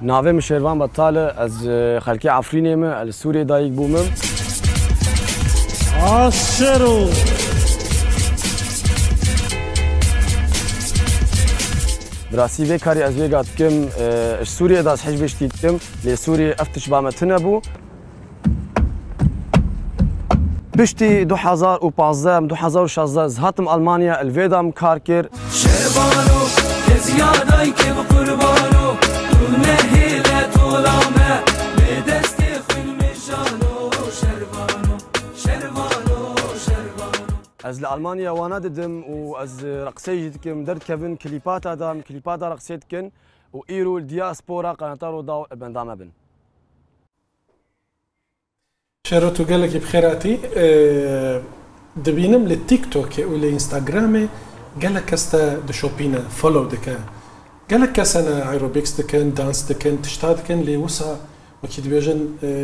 ناوی مشروان بطاله از خلکی عفرینه من از سوریه دایک بومم. عاشرو. براسي في كاري أزويجات كم سوريا داس حج بشتيت كم لسوريا أفتش بعمتنا بو بشتي 2015 زهاتم ألمانيا الفيدام كاركر شربانو كزياداي كيف قربانو تنهيلة طولامة بدستي خل مشانو شربانو از لألمانيا وانا ددم وأز رقصي جدكم درد كفن كليبات آدم كليبات رقصيت كن وإيرو الدياسبورا قناتارو داو ابن دام ابن شرطو قالك بخيراتي دبينم للتيك توك والانستغرام قالك كستا دشوبينا فولو دكا قالك كسنا ايروبيكس دكن دانس دكن تشتاد كن لوسا وكيد بيجن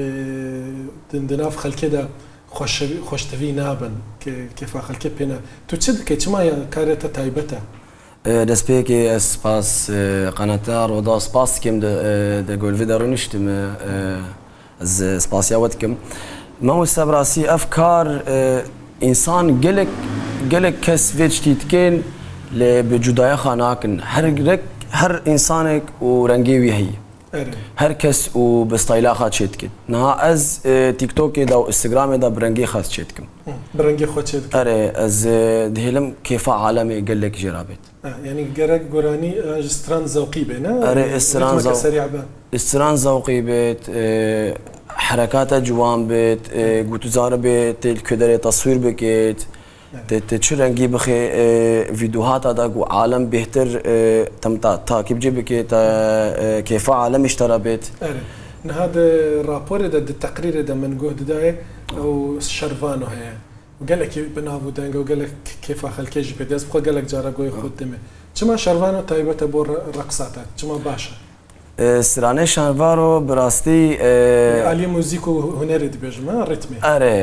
دندناف خلكدا خوش تفي نابن كيف خلكي بينا تتصدق كيتما كاريتا تايبتا دسبيكي اسباس قناتار ودا سباس كم د جول فيدرو نشتم از سباسياوتكم ما هو براسي افكار انسان قلك كس فيتشتيتكين بجدايا خاناكن هر انسانك ورنجيوي هي هر كس وبستايلا خات شيتكن نها از تيك توك دا وانستغرام دا برنجي خات شيتكم برنجي خات شيتكم اري از دهلم كيف عالمي قلك جرابت يعني قرق قراني استران ذوقي بينا اري استران ذوقي بيت حركات جوان بيت قوتو زار بيت الكدري تصوير بكيت تشرنجي بخي فيديوهات هذا عالم بهتر تم تعقيب جيبك كيف عالم اشترى بيت هذا الرابور ده التقرير ده من جهد ده وشرفانه هي وقال لك بنابو دانجا وقال لك كيف اخل كيجي بديس بخو قال لك جارا قوي خدمه كما شرفانه تايبه تبور رقصاتك كما باشا سرانه شانوارو براستي آلی موزیک و هنری دبیجم ریتمی.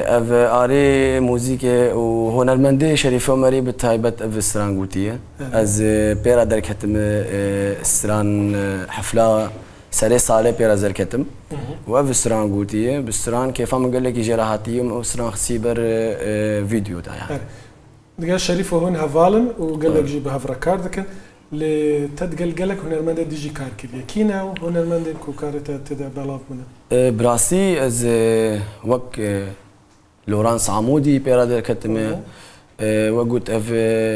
آره موزیک و هنرمندی شریف عمری به تایبت اف سران گوتیه. از پیرا در کتم سران حفله سری ساله پیرا در کتم و اف سران گوتیه. بسران که فهم قال لك جراحاتیم و سران خسیبر ویدیو دایا. دیگه شریف هون هوالن و قال لك جيب هفرا كاردكن. لتدقل قالك هنرمند ديجي كار كذي كينا هنرمند كوكارتا تدا بلاف منه براسي از وق لورانس عمودي بيرادر كتمه وقلت اف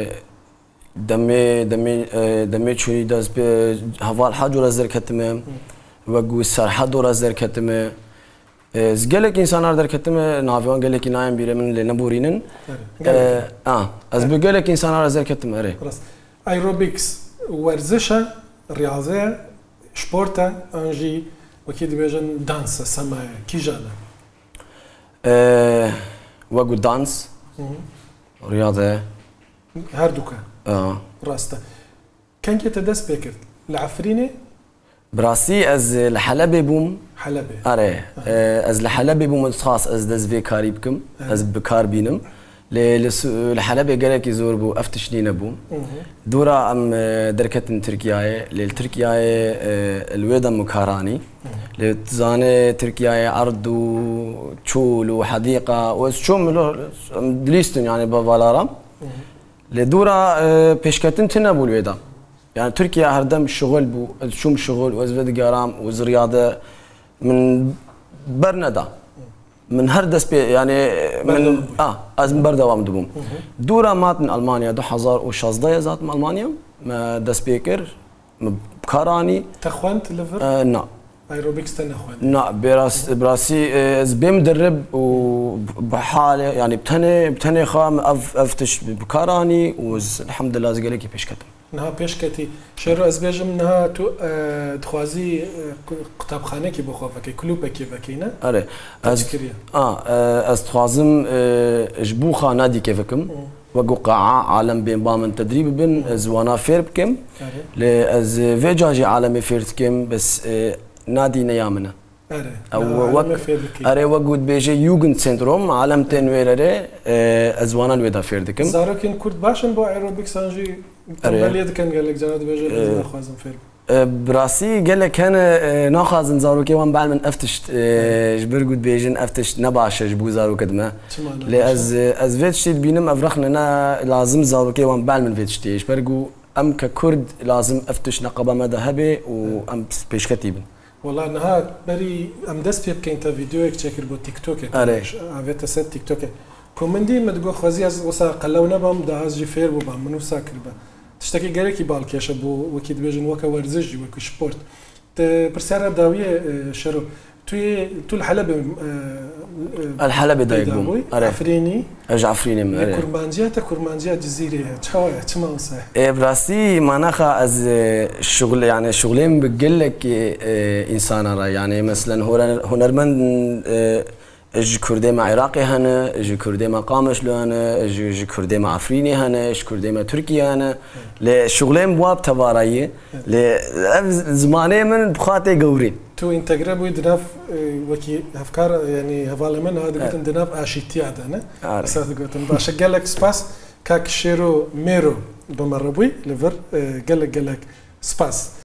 دمي شوي داز هوال حاجه رزر كتمه وقو سر حد رزر كتمه از قالك انسان در كتمه نافيان قالك نايم بيره من لنبورينن از بقالك انسان رزر كتمه اري ايروبيكس ورزشة رياضة سبورتا انجي وكيد بيجن دانس سماية كي جانا وقو دانس رياضة هاردوكا راستا كان كي تدس بيكر العفريني براسي از الحلبة بوم حلبة اري از الحلبة بوم خاص از دز في كاريبكم از بكار بينم الحلبة قالك يزور بو افتش لينا بو دورا ام دركت تركيا للتركيا الويدا مكاراني لتزاني تركيا عرض وشول وحديقة وشوم دليستن يعني بفالارا لدورا بيشكتن تنبو الويدا يعني تركيا هردم الشغل بو شوم شغل وزفد قرام وزرياضة من برندا من هر دست يعني من از من بردوام دبوم دورا مات من المانيا 2016 زات من المانيا ما دست بيكر بكاراني تخوانت ليفر نا ايروبيكس تنخوان نا براسي از بمدرب وبحاله يعني بتني خام افتش بكاراني والحمد لله زقلك بيش كتم نها بيشكتي شيرو از بيجم نها تو تخوازي كتابخانه كي بخوفك كلوبه كي بكينا اري از تخوازم جبوخه نادي كيفكم وقاعه عالم بين بامن تدريب بن زوانا فير بكم از فيجاجي عالمي فيرتكم بس نادي نيامنا اري وقود بيجي يوجند سنتروم عالم تنويرري ازوانا الودا فيردكم زاركن كرد باشن بو ايروبيكس انجي بليد كان قال لك جراد بيجي خوازم فير براسي قال لك انا ناخذ نزاروكي وان بعد من افتشت جبرجود بيجن افتشت نباش جبو زارو كدما از فيتشت بينم افرخنا انا لازم زاروكي وان بعد من فيتشتي جبرجو ام ككرد لازم افتش نقبه مذهبي وام بيش كتيبن والله انها بري ام دست بيب كاين تا فيديو تشكر بو تيك توك افيت سيت تيك توك كومندي ما تقول خوازي وسا قلونا بام دا از جيفير بو بام منو ساكر با تشتكي غيركي بالكيش بو وكيد بيجن وكا ورزج وكا سبورت برسالة داوية شرو تو الحلبة دايقوم عفريني عفريني كرمانجية جزيرة تشاوية تشماوسة براسي معناها از الشغل يعني شغلين بقلك انسان راي يعني مثلا هنرمند اجي كردي مع عراقي هنا اجي كردي مع قامشلو هنا اجي كردي مع عفريني هنا اجي كردي مع تركيا هنا لشغلين بواب تبارية لزماني من بخاتي قورين تو انتجرب ويدناف وكي افكار يعني هفال من هذا قلت دناف اشيتي عدنا اساس قلت باش قال لك سباس كاك شيرو ميرو بمربوي ليفر قال لك سباس